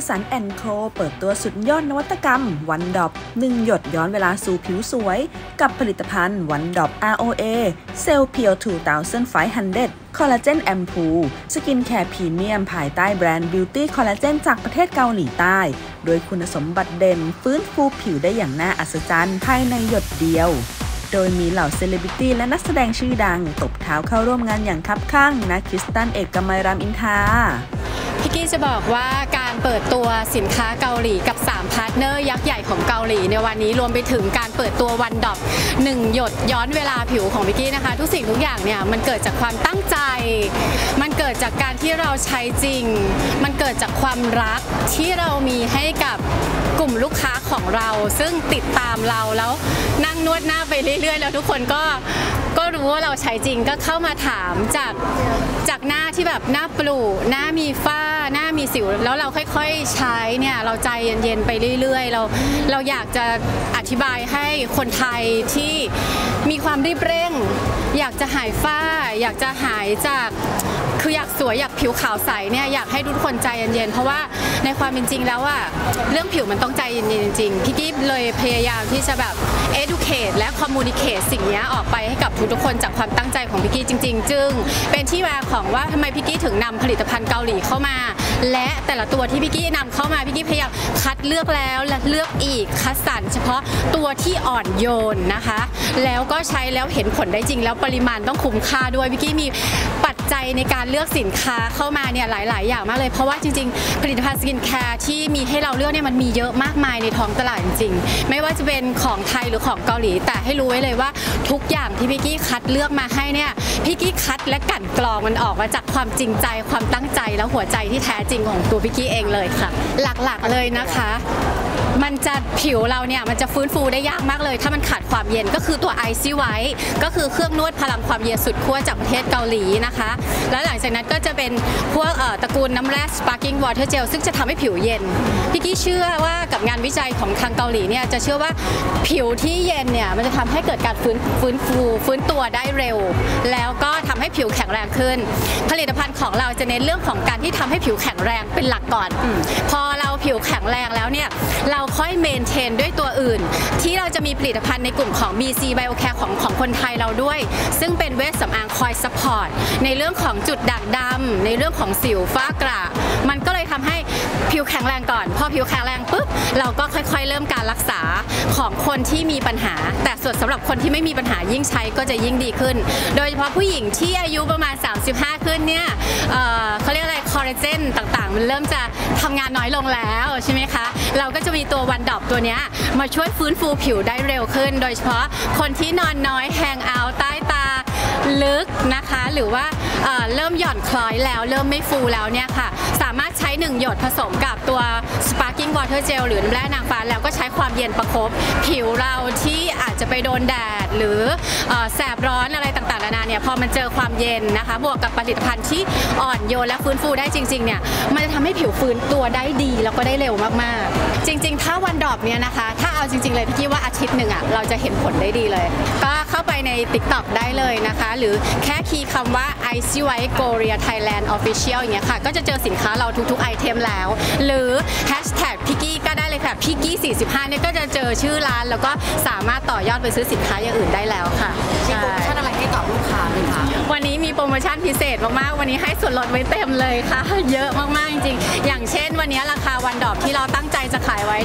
สัน& โคเปิดตัวสุดยอดนวัตกรรมวันดอป1หยดย้อนเวลาสู่ผิวสวยกับผลิตภัณฑ์วันดอป ROA เซลเพียว2500 คอลลาเจนแอมพูสกินแคร์พรีเมียมภายใต้แบรนด์บิวตี้คอลลาเจนจากประเทศเกาหลีใต้โดยคุณสมบัติเด่นฟื้นฟูผิวได้อย่างน่าอัศจรรย์ภายในหยดเดียวโดยมีเหล่าเซเลบริตี้และนักแสดงชื่อดังตบเท้าเข้าร่วมงานอย่างคับคั่งณคริสตันเอกมัยรามอินทราพี่กี้จะบอกว่าการเปิดตัวสินค้าเกาหลีกับ3พาร์ทเนอร์ยักษ์ใหญ่ของเกาหลีในวันนี้รวมไปถึงการเปิดตัววันดอป1หยดย้อนเวลาผิวของพี่กี้นะคะทุกสิ่งทุกอย่างเนี่ยมันเกิดจากความตั้งใจมันเกิดจากการที่เราใช้จริงมันเกิดจากความรักที่เรามีให้กับกลุ่มลูกค้าของเราซึ่งติดตามเราแล้วนั่งนวดหน้าไปเรื่อยๆแล้วทุกคนก็รู้ว่าเราใช้จริงก็เข้ามาถามจากหน้าที่แบบหน้าปลุหน้ามีฝ้าหน้ามีสิวแล้วเราค่อยๆใช้เนี่ยเราใจเย็นๆไปเรื่อยๆเราอยากจะอธิบายให้คนไทยที่มีความรีบเร่งอยากจะหายฝ้าอยากจะหายจากคืออยากสวยอยากผิวขาวใสเนี่ยอยากให้ทุกคนใจเย็นๆเพราะว่าในความเป็นจริงแล้วอะเรื่องผิวมันต้องใจเย็นๆจริงๆพี่กิ๊บเลยพยายามที่จะแบบ educate และ communicate สิ่งนี้ออกไปให้กับทุกๆคนจากความตั้งใจของพี่กิ๊บจริงๆจึงเป็นที่มาของว่าทำไมพี่กิ๊บถึงนำผลิตภัณฑ์เกาหลีเข้ามาและแต่ละตัวที่พี่กิ๊บนำเข้ามาพี่กิ๊บพยายามคัดเลือกแล้วและเลือกอีกคัดสรรเฉพาะตัวที่อ่อนโยนนะคะแล้วก็ใช้แล้วเห็นผลได้จริงแล้วปริมาณต้องคุ้มค่าด้วยพี่กิ๊บมีปัจจัยในการเลือกสินค้าเข้ามาเนี่ยหลายๆอย่างมากเลยเพราะว่าจริงๆผลิตภัณฑ์สกินแคร์ที่มีให้เราเลือกเนี่ยมันมีเยอะมากมายในท้องตลาดจริงๆไม่ว่าจะเป็นของไทยหรือของเกาหลีแต่ให้รู้ไว้เลยว่าทุกอย่างที่พี่กี้คัดเลือกมาให้เนี่ยพี่กี้คัดและกลั่นกรองมันออกมาจากความจริงใจความตั้งใจแล้วหัวใจที่แท้จริงของตัวพี่กี้เองเลยค่ะหลักๆเลยนะคะมันจะผิวเราเนี่ยมันจะฟื้นฟูได้ยากมากเลยถ้ามันขาดความเย็นก็คือตัวไอซี่ไวท์ก็คือเครื่องนวดพลังความเย็นสุดขั้วจากประเทศเกาหลีนะคะแล้วหลังจากนั้นก็จะเป็นพวกตระกูลน้ำแร่ Sparkling Water Gel ซึ่งจะทำให้ผิวเย็นพี่กี้เชื่อว่ากับงานวิจัยของทางเกาหลีเนี่ยจะเชื่อว่าผิวที่เย็นเนี่ยมันจะทำให้เกิดการฟื้นตัวได้เร็วแล้วก็ทำให้ผิวแข็งแรงขึ้นผลิตภัณฑ์ของเราจะเน้นเรื่องของการที่ทำให้ผิวแข็งแรงเป็นหลักก่อนพอเราผิวแข็งแรงแล้วเนี่ยเราค่อยเมนเทนด้วยตัวอื่นที่เราจะมีผลิตภัณฑ์ในกลุ่มของ BC Biocare ของคนไทยเราด้วยซึ่งเป็นเวชสำอางคอยซัพพอร์ตในเรื่องของจุดด่างดำในเรื่องของสิวฝ้ากระมันก็เลยทำให้ผิวแข็งแรงก่อนพอผิวแข็งแรงปุ๊บเราก็ค่อยๆเริ่มการรักษาของคนที่มีปัญหาแต่ส่วนสำหรับคนที่ไม่มีปัญหายิ่งใช้ก็จะยิ่งดีขึ้นโดยเฉพาะผู้หญิงที่อายุประมาณ35ขึ้นเนี่ยเขาเรียกอะไรคอลลาเจนต่างๆมันเริ่มจะทำงานน้อยลงแล้วใช่ไหมคะเราก็จะมีตัววันดอปตัวนี้มาช่วยฟื้นฟูผิวได้เร็วขึ้นโดยเฉพาะคนที่นอนน้อยแฮงเอาท์ใต้ตาลึกนะคะหรือว่าเริ่มหย่อนคล้อยแล้วเริ่มไม่ฟูแล้วเนี่ยค่ะสามารถใช้1หยดผสมกับตัว Sparkling Water Gel หรือน้ำแร่นางฟ้าแล้วก็ใช้ความเย็นประคบผิวเราที่อาจจะไปโดนแดดหรือแสบร้อนอะไรต่างๆนานาเนี่ยพอมันเจอความเย็นนะคะบวกกับผลิตภัณฑ์ที่อ่อนโยนและฟื้นฟูได้จริงๆเนี่ยมันจะทำให้ผิวฟื้นตัวได้ดีแล้วก็ได้เร็วมากๆจริงๆถ้าวันดอปเนี่ยนะคะถ้าเอาจริงๆเลยพี่กี้ว่าอาทิตย์หนึ่งอ่ะเราจะเห็นผลได้ดีเลยก็เข้าไปใน TikTok ได้เลยนะคะหรือแค่คีย์คำว่า Icy White Korea Thailand Official อย่างเงี้ยค่ะก็จะเจอสินค้าเราทุกๆไอเทมแล้วหรือ Hashtag พี่กี้ก็ได้เลยค่ะพี่กี้45เนี่ยก็จะเจอชื่อร้านแล้วก็สามารถต่อยอดไปซื้อสินค้าอย่างอื่นได้แล้วค่ะมีโปรโมชั่นอะไรให้กับลูกค้าไหมคะวันนี้มีโปรโมชั่นพิเศษมากๆวันนี้ให้ส่วนลดไว้เต็มเลยค่ะเยอะมากๆจริงๆอย่างเช่นวันนี้ราคาวันดอปที่เราตั้งใจจะขายไว้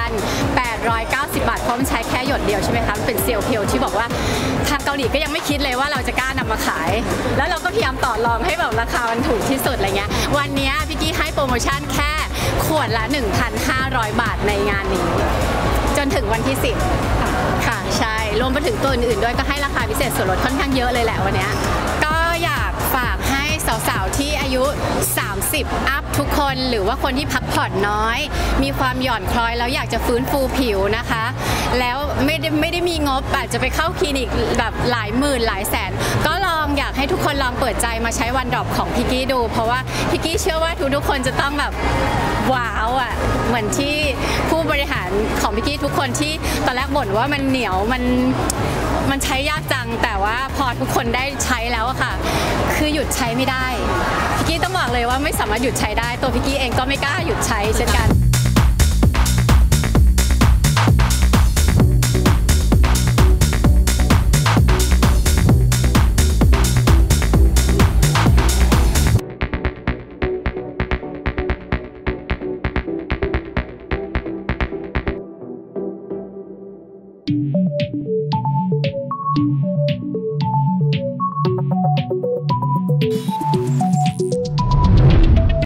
1,890 บาทเพราะมันใช้แค่หยดเดียวใช่ไหมคะเป็นเซลล์เพียวที่บอกว่าทางเกาหลีก็ยังไม่คิดเลยว่าเราจะกล้านำมาขายแล้วเราก็พยายามต่อรองให้แบบราคามันถูกที่สุดอะไรเงี้ยวันนี้พี่กี้ให้โปรโมชั่นแค่ขวดละ 1,500 บาทในงานนี้จนถึงวันที่10ค่ะใช่รวมไปถึงตัวอื่นๆด้วยก็ให้ราคาพิเศษส่วนลดค่อนข้างเยอะเลยแหละวันนี้ก็อยากฝากให้สาวๆที่อายุ30อัพทุกคนหรือว่าคนที่พักผ่อนน้อยมีความหย่อนคล้อยแล้วอยากจะฟื้นฟูผิวนะคะแล้วไม่ได้มีงบอาจจะไปเข้าคลินิกแบบหลายหมื่นหลายแสนก็ลองอยากให้ทุกคนลองเปิดใจมาใช้วันดรอปของพี่กี้ดูเพราะว่าพี่กี้เชื่อว่าทุกคนจะต้องแบบว้าวอ่ะเหมือนที่ผู้บริหารของพี่กี้ทุกคนที่ตอนแรกบ่นว่ามันเหนียวมันใช้ยากจังแต่ว่าพอทุกคนได้ใช้แล้วอะค่ะคคือหยุดใช้ไม่ได้พี่กี้ต้องบอกเลยว่าไม่สามารถหยุดใช้ได้ตัวพี่กี้เองก็ไม่กล้าหยุดใช้เช่นกัน